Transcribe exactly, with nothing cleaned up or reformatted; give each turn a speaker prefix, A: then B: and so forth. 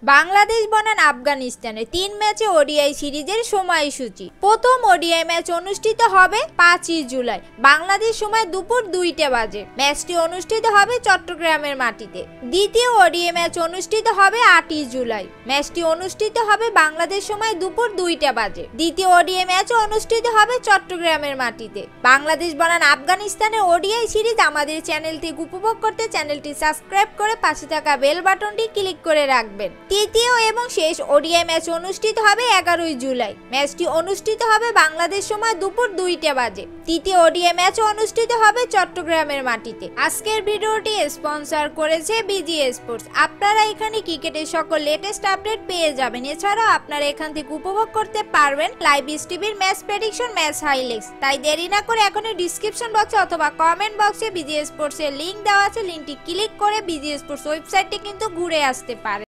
A: বাংলাদেশ বনাম আফগানিস্তানের তিন ম্যাচে ওডিআই সিরিজের সময়সূচি। প্রথম ওডিআই ম্যাচ অনুষ্ঠিত হবে পাঁচই জুলাই বাংলাদেশ সময় দুপুর দুইটা বাজে। ম্যাচটি অনুষ্ঠিত হবে চট্টগ্রামের মাটিতে। দ্বিতীয় ওডিআই ম্যাচ অনুষ্ঠিত হবে আটই জুলাই। ম্যাচটি অনুষ্ঠিত হবে বাংলাদেশ সময় দুপুর দুইটা বাজে। দ্বিতীয় ওডিআই ম্যাচ অনুষ্ঠিত হবে চট্টগ্রামের মাটিতে। বাংলাদেশ বনাম আফগানিস্তানের ওডিআই সিরিজ আমাদের চ্যানেল থেকে উপভোগ করতে চ্যানেলটি সাবস্ক্রাইব করে পাশে থাকা বেল বাটনটি ক্লিক করে রাখবেন। তৃতীয় এবং শেষ ওডিআই ম্যাচ অনুষ্ঠিত হবে এগারোই জুলাই। ম্যাচটি অনুষ্ঠিত হবে বাংলাদেশ সময় দুপুর দুইটা বাজে। তৃতীয় ওডিআই ম্যাচ অনুষ্ঠিত হবে চট্টগ্রামের মাটিতে। আজকের ভিডিওটি স্পন্সর করেছে বিজিএ স্পোর্টস। আপনারা এখানে ক্রিকেটের সকল লেটেস্ট আপডেট পেয়ে যাবেন। এছাড়াও আপনারা এখান থেকে উপভোগ করতে পারবেন লাইভ টিভির ম্যাচ প্রেডিকশন, ম্যাচ হাইলাইটস। তাই দেরি না করে এখনই ডিসক্রিপশন বক্সে অথবা কমেন্ট বক্সে বিজিএ স্পোর্টস এর লিংক দেওয়া আছে। লিংকটি ক্লিক করে বিজিএ স্পোর্টস ওয়েবসাইটটি কিন্তু ঘুরে আসতে পারে।